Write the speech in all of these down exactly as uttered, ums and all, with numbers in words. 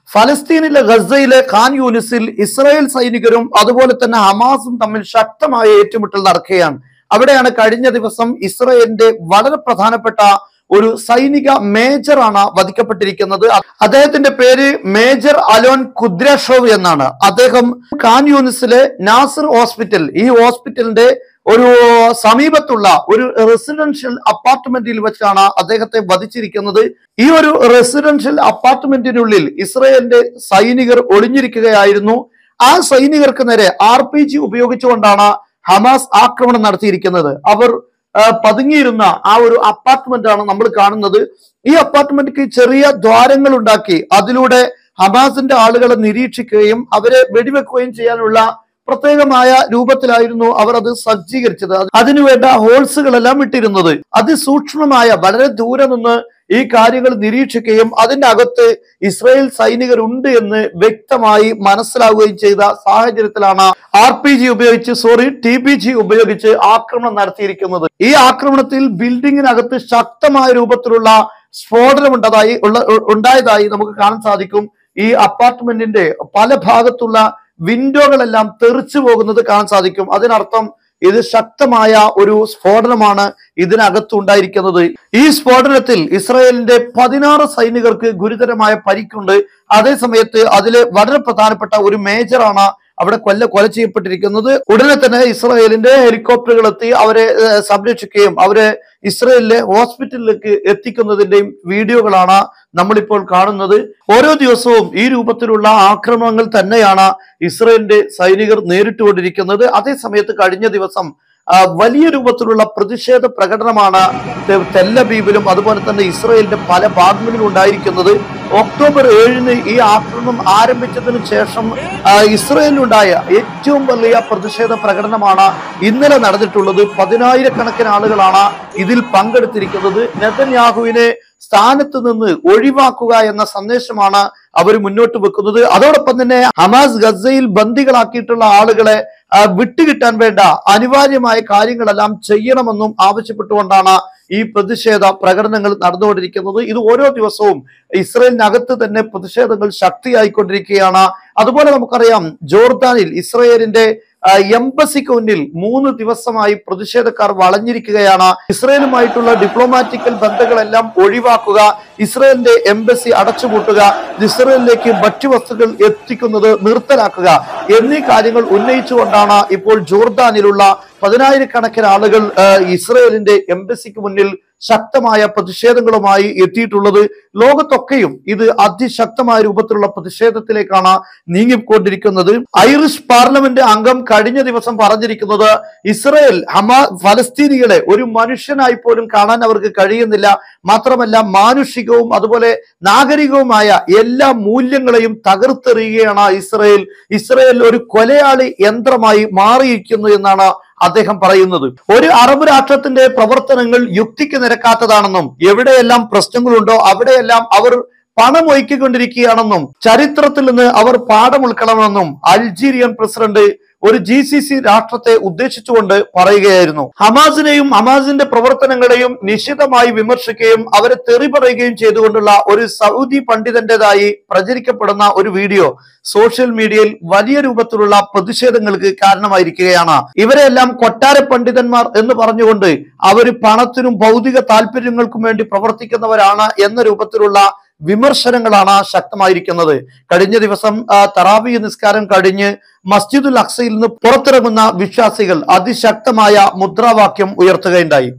ഫലസ്തീനിലെ ഗസയിലെ ഖാൻ യൂനിസിൽ ഇസ്രായേൽ സൈനികരും അതുപോലെ തന്നെ ഹമാസും തമ്മിൽ ശക്തമായ ഏറ്റുമുട്ടൽ നടക്കുകയാണ്. അവിടെയാണ് കഴിഞ്ഞ ദിവസം ഇസ്രായേലിന്റെ വളരെ പ്രധാനപ്പെട്ട ഒരു സൈനിക മേജറാണ് വധിക്കപ്പെട്ടിരിക്കുന്നത്. അദ്ദേഹത്തിന്റെ പേര് മേജർ അലോൻ കുദ്രഷോവ് എന്നാണ്. അദ്ദേഹം ഖാൻ യൂനിസിലെ നാസർ ഹോസ്പിറ്റൽ, ഈ ഹോസ്പിറ്റലിന്റെ ഒരു സമീപത്തുള്ള ഒരു റെസിഡൻഷ്യൽ അപ്പാർട്ട്മെന്റിൽ വെച്ചാണ് അദ്ദേഹത്തെ വധിച്ചിരിക്കുന്നത്. ഈ ഒരു റെസിഡൻഷ്യൽ അപ്പാർട്ട്മെന്റിനുള്ളിൽ ഇസ്രായേലിന്റെ സൈനികർ ഒളിഞ്ഞിരിക്കുകയായിരുന്നു. ആ സൈനികർക്ക് നേരെ ആർ പി ജി ഉപയോഗിച്ചുകൊണ്ടാണ് ഹമാസ് ആക്രമണം നടത്തിയിരിക്കുന്നത്. അവർ പതുങ്ങിയിരുന്ന ആ ഒരു അപ്പാർട്ട്മെന്റ് ആണ് നമ്മൾ കാണുന്നത്. ഈ അപ്പാർട്ട്മെന്റിക്ക് ചെറിയ ദ്വാരങ്ങൾ ഉണ്ടാക്കി അതിലൂടെ ഹമാസിന്റെ ആളുകളെ നിരീക്ഷിക്കുകയും അവരെ വെടിവെക്കുകയും ചെയ്യാനുള്ള പ്രത്യേകമായ രൂപത്തിലായിരുന്നു അവർ അത് സജ്ജീകരിച്ചത്. അതിനുവേണ്ട ഹോൾസുകളെല്ലാം ഇട്ടിരുന്നത്. അതിസൂക്ഷ്മമായ വളരെ ദൂരെ നിന്ന് ഈ കാര്യങ്ങൾ നിരീക്ഷിക്കുകയും അതിന്റെ അകത്ത് ഇസ്രായേൽ സൈനികരുണ്ട് എന്ന് വ്യക്തമായി മനസ്സിലാവുകയും ചെയ്ത സാഹചര്യത്തിലാണ് ആർ പി ജി ഉപയോഗിച്ച് സോറി ടി പി ജി ഉപയോഗിച്ച് ആക്രമണം നടത്തിയിരിക്കുന്നത്. ഈ ആക്രമണത്തിൽ ബിൽഡിങ്ങിനകത്ത് ശക്തമായ രൂപത്തിലുള്ള സ്ഫോടനം ഉണ്ടായി ഉണ്ടായതായി നമുക്ക് കാണാൻ സാധിക്കും. ഈ അപ്പാർട്ട്മെന്റിന്റെ പല ഭാഗത്തുള്ള വിൻഡോകളെല്ലാം തെറിച്ചു പോകുന്നത് കാണാൻ സാധിക്കും. അതിനർത്ഥം ഇത് ശക്തമായ ഒരു സ്ഫോടനമാണ് ഇതിനകത്ത് ഉണ്ടായിരിക്കുന്നത്. ഈ സ്ഫോടനത്തിൽ ഇസ്രായേലിന്റെ പതിനാറ് സൈനികർക്ക് ഗുരുതരമായ പരിക്കുണ്ട്. അതേ സമയത്ത് അതിലെ വളരെ പ്രധാനപ്പെട്ട ഒരു മേജറാണ് അവിടെ കൊല്ല കൊല ചെയ്യപ്പെട്ടിരിക്കുന്നത്. ഉടനെ തന്നെ ഇസ്രായേലിന്റെ ഹെലികോപ്റ്ററുകൾ എത്തി അവരെ സംരക്ഷിക്കുകയും അവരെ ഇസ്രായേലിലെ ഹോസ്പിറ്റലിലേക്ക് എത്തിക്കുന്നതിന്റെയും വീഡിയോകളാണ് നമ്മളിപ്പോൾ കാണുന്നത്. ഓരോ ദിവസവും ഈ രൂപത്തിലുള്ള ആക്രമണങ്ങൾ തന്നെയാണ് ഇസ്രായേലിന്റെ സൈനികർ നേരിട്ടുകൊണ്ടിരിക്കുന്നത്. അതേ സമയത്ത് കഴിഞ്ഞ ദിവസം വലിയ രൂപത്തിലുള്ള പ്രതിഷേധ പ്രകടനമാണ് തെല്ലബീബിലും അതുപോലെ തന്നെ ഇസ്രായേലിന്റെ പല ഭാഗങ്ങളിലും ഉണ്ടായിരിക്കുന്നത്. ഒക്ടോബർ ഏഴിന് ഈ ആക്രമണം ആരംഭിച്ചതിന് ശേഷം ഇസ്രായേലിലുണ്ടായ ഏറ്റവും വലിയ പ്രതിഷേധ പ്രകടനമാണ് ഇന്നലെ നടന്നിട്ടുള്ളത്. പതിനായിരക്കണക്കിന് ആളുകളാണ് ഇതിൽ പങ്കെടുത്തിരിക്കുന്നത്. നെതന്യാഹുവിനെ സ്ഥാനത്ത് നിന്ന് ഒഴിവാക്കുക എന്ന സന്ദേശമാണ് അവർ മുന്നോട്ട് വെക്കുന്നത്. അതോടൊപ്പം തന്നെ ഹമാസ് ഗസയിൽ ബന്ദികളാക്കിയിട്ടുള്ള ആളുകളെ വിട്ടുകിട്ടാൻ വേണ്ട അനിവാര്യമായ കാര്യങ്ങളെല്ലാം ചെയ്യണമെന്നും ആവശ്യപ്പെട്ടുകൊണ്ടാണ് ഈ പ്രതിഷേധ പ്രകടനങ്ങൾ നടന്നുകൊണ്ടിരിക്കുന്നത്. ഇത് ഓരോ ദിവസവും ഇസ്രായേലിനകത്ത് തന്നെ പ്രതിഷേധങ്ങൾ ശക്തിയായിക്കൊണ്ടിരിക്കുകയാണ്. അതുപോലെ നമുക്കറിയാം, ജോർദാനിൽ ഇസ്രായേലിന്റെ എംബസിക്ക് മുന്നിൽ മൂന്ന് ദിവസമായി പ്രതിഷേധക്കാർ വളഞ്ഞിരിക്കുകയാണ്. ഇസ്രായേലുമായിട്ടുള്ള ഡിപ്ലോമാറ്റിക്കൽ ബന്ധങ്ങളെല്ലാം ഒഴിവാക്കുക, ഇസ്രായേലിന്റെ എംബസി അടച്ചുപൂട്ടുക, ഇസ്രായേലിലേക്ക് ഭക്ഷ്യവസ്തുക്കൾ എത്തിക്കുന്നത് നിർത്തലാക്കുക എന്നീ കാര്യങ്ങൾ ഉന്നയിച്ചുകൊണ്ടാണ് ഇപ്പോൾ ജോർദാനിലുള്ള പതിനായിരക്കണക്കിന് ആളുകൾ ഇസ്രായേലിന്റെ എംബസിക്ക് മുന്നിൽ ശക്തമായ പ്രതിഷേധങ്ങളുമായി എത്തിയിട്ടുള്ളത്. ലോകത്തൊക്കെയും ഇത് അതിശക്തമായ രൂപത്തിലുള്ള പ്രതിഷേധത്തിലേക്കാണ് നീങ്ങിക്കൊണ്ടിരിക്കുന്നത്. ഐറിഷ് പാർലമെന്റ് അംഗം കഴിഞ്ഞ ദിവസം പറഞ്ഞിരിക്കുന്നത് ഇസ്രായേൽ ഹമാ ഫലസ്തീനികളെ ഒരു മനുഷ്യനായി പോലും കാണാൻ അവർക്ക് കഴിയുന്നില്ല, മാത്രമല്ല മാനുഷികവും അതുപോലെ നാഗരികവുമായ എല്ലാ മൂല്യങ്ങളെയും തകർത്തെറിയുകയാണ് ഇസ്രായേൽ. ഇസ്രായേൽ ഒരു കൊലയാളി യന്ത്രമായി മാറിയിരിക്കുന്നു എന്നാണ് അദ്ദേഹം പറയുന്നത്. ഒരു അറബ് രാഷ്ട്രത്തിന്റെ പ്രവർത്തനങ്ങൾ യുക്തിക്ക് നിരക്കാത്തതാണെന്നും എവിടെയെല്ലാം പ്രശ്നങ്ങളുണ്ടോ അവിടെയെല്ലാം അവർ പണം ഒഴുക്കിക്കൊണ്ടിരിക്കുകയാണെന്നും ചരിത്രത്തിൽ നിന്ന് അവർ പാഠം ഉൾക്കൊള്ളണമെന്നും അൾജീരിയൻ പ്രസിഡന്റ് ഒരു ജി സി സി രാഷ്ട്രത്തെ ഉദ്ദേശിച്ചുകൊണ്ട് പറയുകയായിരുന്നു. ഹമാസിനെയും ഹമാസിന്റെ പ്രവർത്തനങ്ങളെയും നിശിതമായി വിമർശിക്കുകയും അവരെ തെറി പറയുകയും ചെയ്തുകൊണ്ടുള്ള ഒരു സൗദി പണ്ഡിതന്റേതായി പ്രചരിക്കപ്പെടുന്ന ഒരു വീഡിയോ സോഷ്യൽ മീഡിയയിൽ വലിയ രൂപത്തിലുള്ള പ്രതിഷേധങ്ങൾക്ക് കാരണമായിരിക്കുകയാണ്. ഇവരെല്ലാം കൊട്ടാര പണ്ഡിതന്മാർ എന്ന് പറഞ്ഞുകൊണ്ട് അവർ പണത്തിനും ഭൗതിക താല്പര്യങ്ങൾക്കും വേണ്ടി പ്രവർത്തിക്കുന്നവരാണ് എന്ന രൂപത്തിലുള്ള വിമർശനങ്ങളാണ് ശക്തമായിരിക്കുന്നത്. കഴിഞ്ഞ ദിവസം തറാവി നിസ്കാരം കഴിഞ്ഞ് മസ്ജിദുൽ അഖ്സയിൽ നിന്ന് പുറത്തിറങ്ങുന്ന വിശ്വാസികൾ അതിശക്തമായ മുദ്രാവാക്യം ഉയർത്തുകയുണ്ടായി.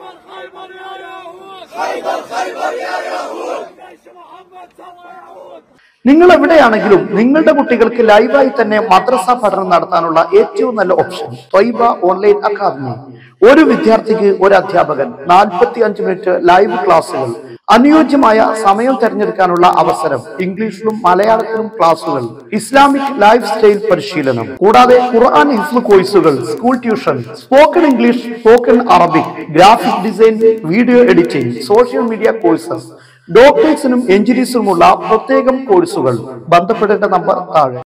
നിങ്ങൾ എവിടെയാണെങ്കിലും നിങ്ങളുടെ കുട്ടികൾക്ക് ലൈവായി തന്നെ മദ്രസ പഠനം നടത്താനുള്ള ഏറ്റവും നല്ല ഓപ്ഷൻ ത്വയ്ബ ഓൺലൈൻ അക്കാദമി. ഒരു വിദ്യാർത്ഥിക്ക് ഒരു അധ്യാപകൻ, നാൽപ്പത്തി അഞ്ച് മിനിറ്റ് ലൈവ് ക്ലാസുകൾ, അനുയോജ്യമായ സമയം തിരഞ്ഞെടുക്കാനുള്ള അവസരം, ഇംഗ്ലീഷിലും മലയാളത്തിലും ക്ലാസുകൾ, ഇസ്ലാമിക് ലൈഫ് സ്റ്റൈൽ പരിശീലനം, കൂടാതെ ഖുർആൻ ഹിഫ്ള് കോഴ്സുകൾ, school tuition, spoken English, spoken Arabic, graphic design, video editing, social media courses, ഡോക്ടേഴ്സിനും എഞ്ചിനീയേഴ്സിനുമുള്ള പ്രത്യേകം കോഴ്സുകൾ. ബന്ധപ്പെടേണ്ട നമ്പർ താഴെ.